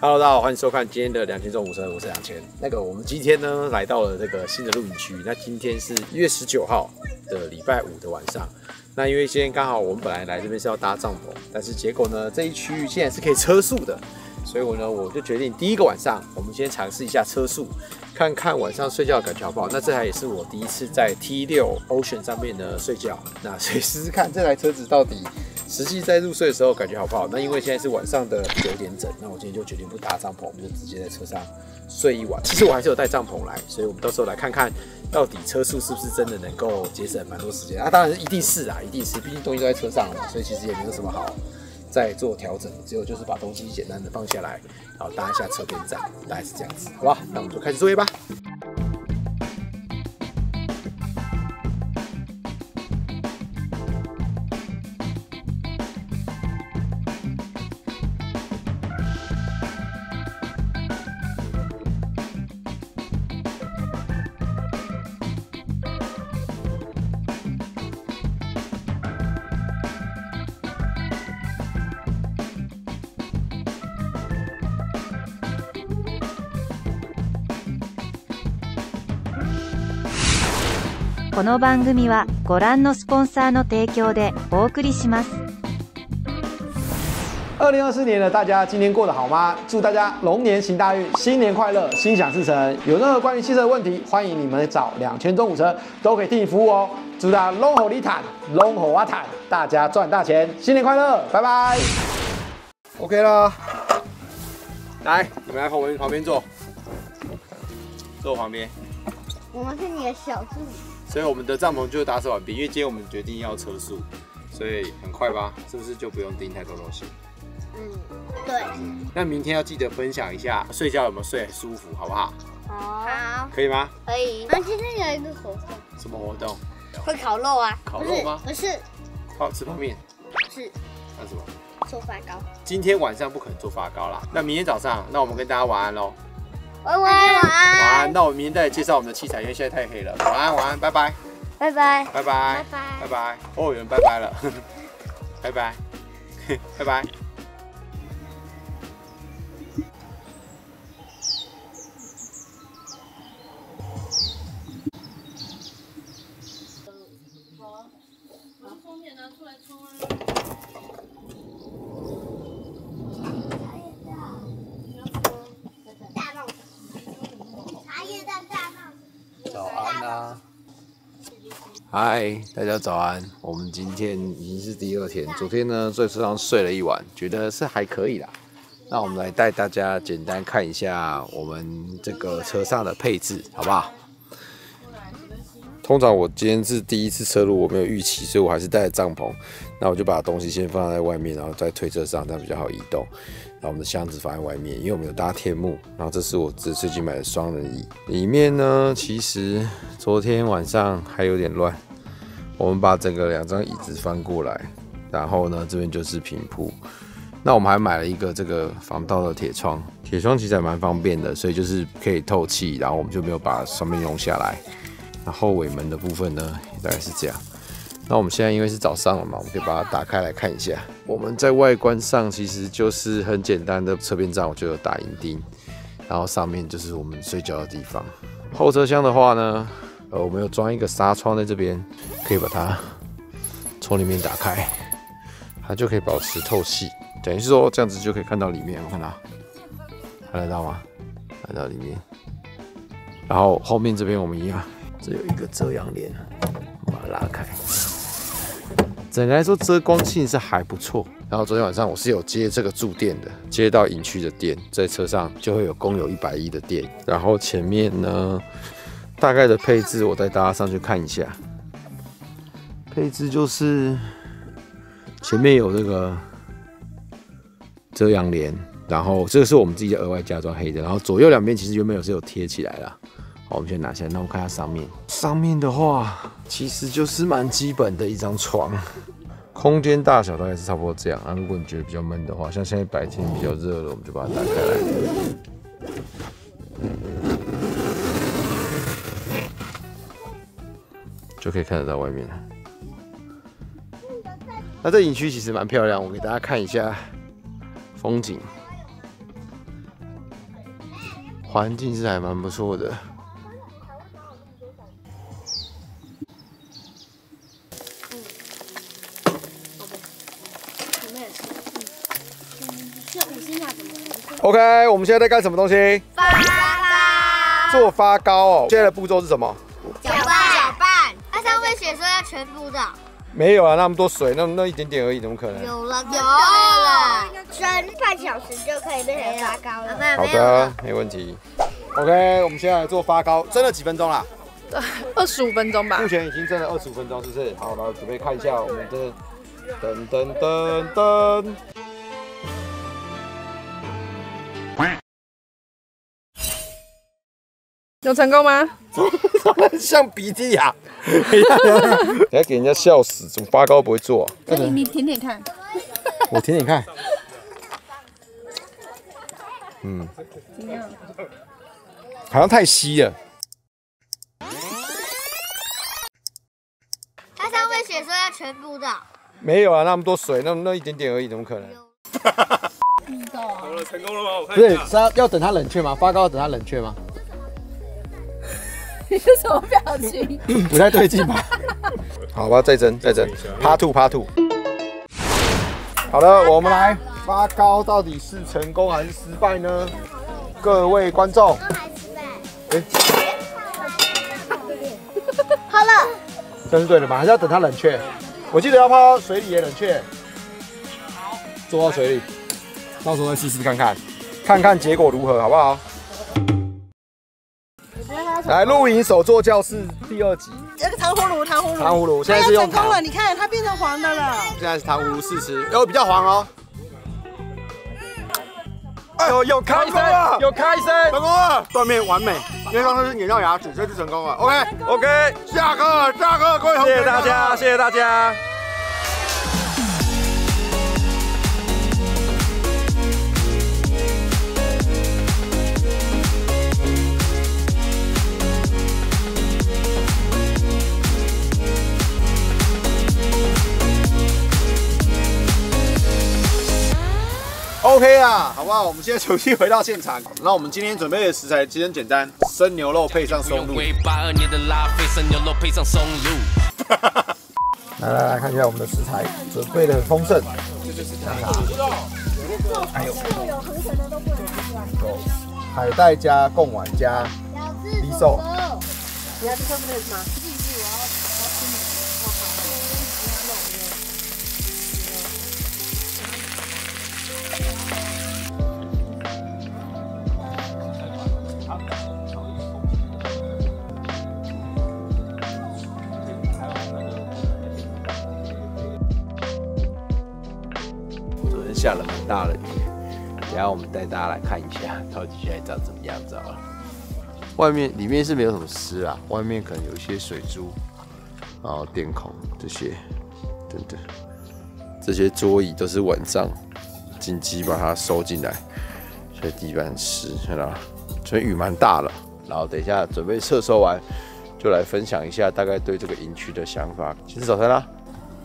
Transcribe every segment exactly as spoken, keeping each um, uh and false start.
Hello， 大家好，欢迎收看今天的两千中午车，我是两千。那个，我们今天呢来到了这个新的露营区。那今天是一月十九号的礼拜五的晚上。那因为今天刚好我们本来来这边是要搭帐篷，但是结果呢这一区域现在是可以车宿的，所以我呢我就决定第一个晚上我们先尝试一下车宿，看看晚上睡觉的感觉好不好。那这台也是我第一次在 T 六 Ocean 上面呢睡觉，那所以试试看这台车子到底实际在入睡的时候感觉好不好？那因为现在是晚上的九点整，那我今天就决定不搭帐篷，我们就直接在车上睡一晚。其实我还是有带帐篷来，所以我们到时候来看看到底车速是不是真的能够节省蛮多时间。啊，当然是一定是啊，一定是，毕竟东西都在车上了嘛，所以其实也没有什么好再做调整，只有就是把东西简单的放下来，然后搭一下车边站，大概是这样子，好吧？那我们就开始作业吧。 この番組はご覧のスポンサーの提供でお送りします。 二零二四年的大家今年过得好吗？祝大家龙年行大运，新年快乐，心想事成。有任何关于汽车的问题，欢迎你们找两千中午车，都可以替你服务哦。祝大家龙虎利坦，龙虎阿坦，大家赚大钱，新年快乐，拜拜。OK 啦，来，你们来旁边旁边坐，坐我旁边。 我们是你的小助理。 所以我们的帐篷就打扫完毕，因为今天我们决定要车宿，所以很快吧，是不是就不用订太多东西？ 嗯，对。 那明天要记得分享一下睡觉有没有睡很舒服，好不好？ 好， 可以吗？ 可以。那今天有一个活动。 什么活动？ 会烤肉啊？ 烤肉吗？ 不是， 好吃泡面。 是。 那什么？ 做发糕。 今天晚上不可能做发糕啦。那明天早上，那我们跟大家晚安喽。 晚安，晚安， 晚安。那我们明天再来介绍我们的器材，因为现在太黑了。晚安，晚安，拜拜， 拜拜， 拜拜，拜拜。哦，有人拜拜了，拜拜，拜拜。 把封面拿出来冲啊！ 早安啊！嗨，大家早安。我们今天已经是第二天，昨天呢在车上睡了一晚，觉得是还可以啦。那我们来带大家简单看一下我们这个车上的配置，好不好？通常我今天是第一次车路，我没有预期，所以我还是带着帐篷。那我就把东西先放在外面，然后再推车上，这样比较好移动。然后我们的箱子放在外面，因为我们有搭天幕。然后这是我这最近买的双人椅，里面呢其实昨天晚上还有点乱。我们把整个两张椅子翻过来，然后呢这边就是平铺。那我们还买了一个这个防盗的铁窗，铁窗其实还蛮方便的，所以就是可以透气，然后我们就没有把上面弄下来。那后尾门的部分呢，也大概是这样。那我们现在因为是早上了嘛，我们可以把它打开来看一下。我们在外观上其实就是很简单的侧边帐，我就有打银钉，然后上面就是我们睡觉的地方。后车厢的话呢，呃，我们有装一个纱窗在这边，可以把它从里面打开，它就可以保持透气。等于是说这样子就可以看到里面，我看到，看得到吗？看到里面。然后后面这边我们一样。这有一个遮阳帘，把它拉开。整个来说遮光性是还不错。然后昨天晚上我是有接这个驻电的，接到营区的电，在车上就会有公有一百一的电。然后前面呢，大概的配置我带大家上去看一下。配置就是前面有这个遮阳帘，然后这个是我们自己额外加装黑的，然后左右两边其实原本有是有贴起来啦。好，我们先拿下来，那我们看一下上面。上面的话，其实就是蛮基本的一张床，空间大小大概是差不多这样。啊，如果你觉得比较闷的话，像现在白天比较热了，我们就把它打开来。就可以看得到外面。那这营区其实蛮漂亮，我给大家看一下风景。 环境是还蛮不错的。OK， 我们现在在干什么东西？ 发糕。 做发糕哦。现在的步骤是什么？ 搅拌。搅拌。它上面写说要全部的。 没有啊，那么多水，那那一点点而已，怎么可能？ 有了，有了，蒸半小时就可以变成发糕了。 好的，没问题。OK， 我们现在来做发糕，蒸了几分钟啦？ 二十五分钟吧。 目前已经蒸了二十五分钟，是不是？好，然后准备看一下我们的噔噔噔噔。 有成功吗？ 像鼻涕呀！等下给人家笑死，怎么发糕不会做、啊？ 那你你舔舔看。 我舔舔看。嗯。 怎样？ 好像太稀了。 它上面写说要全部的。 没有啊，那么多水，那那一点点而已，怎么可能？ 好了，成功了吗？我看一下。 不是，是要要等它冷却吗？发糕要等它冷却吗？ 你是什么表情？ 不太对劲吧？好吧，再蒸，再蒸。Part two Part two。好了，我们来发糕，到底是成功还是失败呢？各位观众，哎， 好了， 这是对的吗？还是要等它冷却？我记得要泡到水里也冷却。做到水里，到时候再试试看看，看看结果如何，好不好？来，露营手作教室第二集。 那个糖葫芦，糖葫芦， 糖葫芦，现在是用成功了，你看它变成黄的了。 现在是糖葫芦试吃，有比较黄哦。有有开声了，有开声，成功了，断面完美，因为刚才是碾到牙齿，这就成功了。OK OK， 下课下课，各位同学，谢谢大家，谢谢大家。OK 啦，好不好？我们现在重新回到现场。那我们今天准备的食材其实很简单，生牛肉配上松露。来来来看一下我们的食材，准备的很丰盛。这就是汤茶。还有有海带加贡丸加米寿。 你要吃这个吗？ 下了蛮大的雨，等下我们带大家来看一下，到底现在长怎么样子了。外面里面是没有什么湿啊，外面可能有一些水珠，然后电孔这些等等，这些桌椅都是晚上紧急把它收进来，所以地板很湿，看到，所以雨蛮大了。然后等一下准备撤收完，就来分享一下大概对这个营区的想法。先吃早餐啦。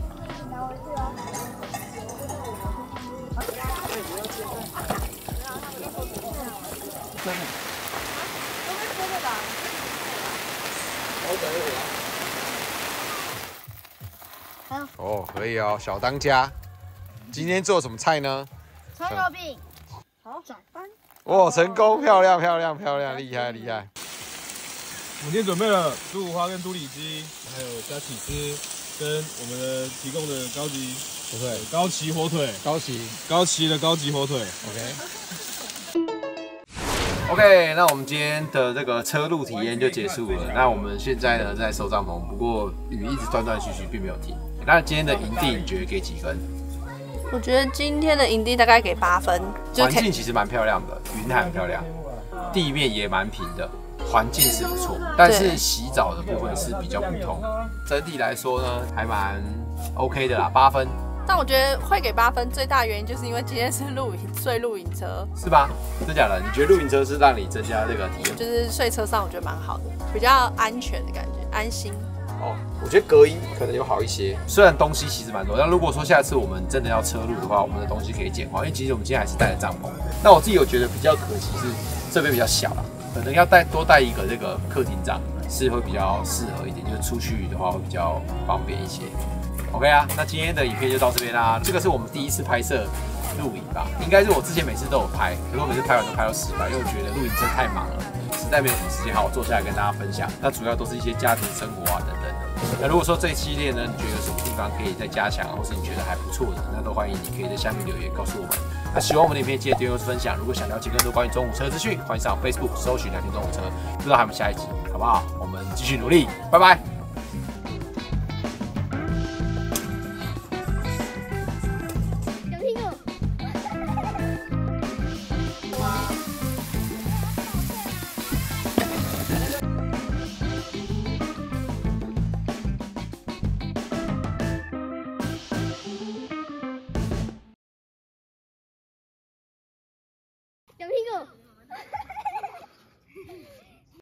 哦，可以哦，小当家。今天做什么菜呢？ 葱油饼。好，转班。 哇，成功，漂亮，漂亮，漂亮，厉害，厉害。 我们今天准备了猪五花跟猪里脊，还有加起司，跟我们的提供的高级火腿，高级火腿， 高级， 高级的高级火腿。 OK。OK， 那我们今天的这个车路体验就结束了。那我们现在呢在收帐篷，不过雨一直断断续续，并没有停。那今天的营地你觉得给几分？ 我觉得今天的营地大概给八分。 环境其实蛮漂亮的，云海很漂亮，地面也蛮平的，环境是不错。但是洗澡的部分是比较普通。整体来说呢，还蛮 OK 的啦，八分。 但我觉得会给八分，最大原因就是因为今天是露营，睡露营车， 是吧？真假的？你觉得露营车是让你增加这个体验？ 就是睡车上我觉得蛮好的，比较安全的感觉，安心。 哦，我觉得隔音可能有好一些，虽然东西其实蛮多，但如果说下次我们真的要车路的话，我们的东西可以简化，因为其实我们今天还是带着帐篷。那我自己有觉得比较可惜是这边比较小啦， 可能要带多带一个这个客厅帐，是会比较适合一点，就是出去的话会比较方便一些。OK 啊，那今天的影片就到这边啦。这个是我们第一次拍摄露营吧，应该是我之前每次都有拍，可是我每次拍完都拍到失败，因为我觉得露营真的太忙了，实在没有什么时间好好坐下来跟大家分享。那主要都是一些家庭生活啊等等的。那如果说这一系列呢，你觉得有什么地方可以再加强，或是你觉得还不错的，那都欢迎你可以在下面留言告诉我们。那喜欢我们的影片，记得订阅分享。如果想了解更多关于中午车资讯，欢迎上 Facebook 搜寻两天中午车。不知道还有没有下一集，好不好？我们继续努力，拜拜。 有屁股。